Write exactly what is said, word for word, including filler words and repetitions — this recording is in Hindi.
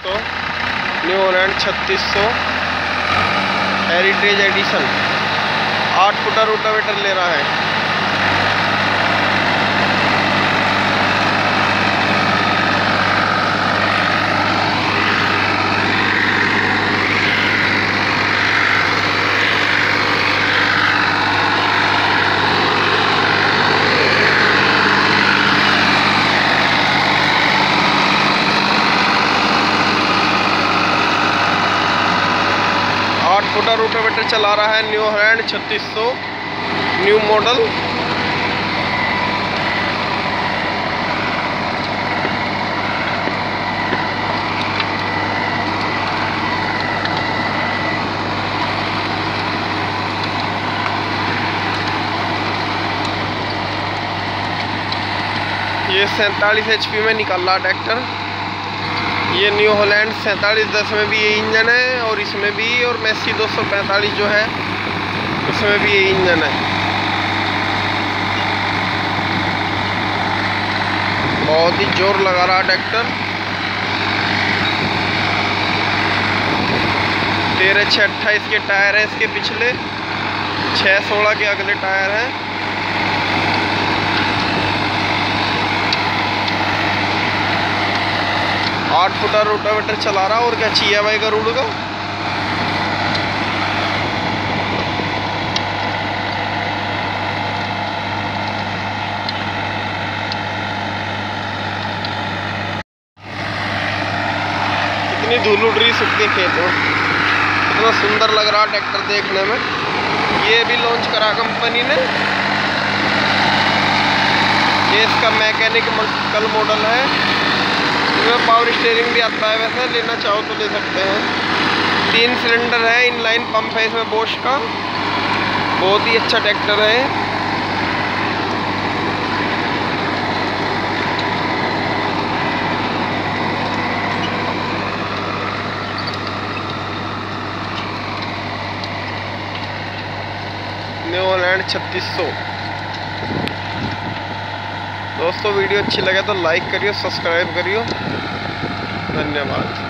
सौ, न्यू हॉलैंड छत्तीस सौ, हेरिटेज एडिशन आठ फुटा रोटावेटर ले रहा है। आठ फुटा रोटावेटर चला रहा है न्यू हॉलैंड छत्तीस सौ, न्यू मॉडल। ये सैंतालीस एच पी में निकल रहा ट्रैक्टर। ये न्यू हॉलैंड सैंतालीस दस में भी ये इंजन है और इसमें भी, और मैसी दो सौ पैंतालीस जो है उसमें भी ये इंजन है। बहुत ही जोर लगा रहा ट्रैक्टर। तेरह छः अट्ठाईस के टायर है इसके पिछले, छः सोलह के अगले टायर हैं। आठ फुटा रोटावेटर चला रहा और क्या चाहिए भाई गरुड़ का। कितनी धूल उड़ रही सूखे खेत में, कितना सुंदर लग रहा ट्रैक्टर देखने में। ये भी लॉन्च करा कंपनी ने। ये इसका मैकेनिक कल मॉडल है। इसमें पावर स्टीयरिंग भी आता है, वैसे लेना चाहो तो ले सकते हैं। तीन सिलेंडर है, इनलाइन पंप है इसमें बोश का। बहुत ही अच्छा ट्रैक्टर है। न्यू हॉलैंड छत्तीस सौ। दोस्तों वीडियो अच्छी लगे तो लाइक करियो, सब्सक्राइब करियो। धन्यवाद।